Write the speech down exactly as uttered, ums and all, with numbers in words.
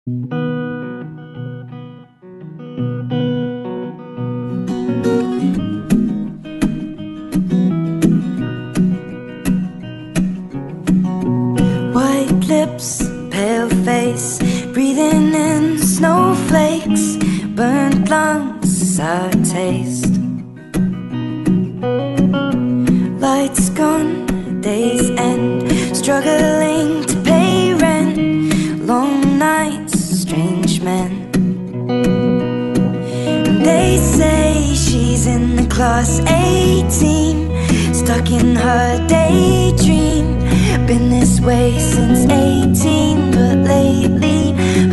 White lips, pale face, breathing in snowflakes, burnt lungs, sour taste. Lights gone, days end, struggling to pay rent, long nights, strange men. They say she's in the class A team, stuck in her daydream. Been this way since eighteen, but lately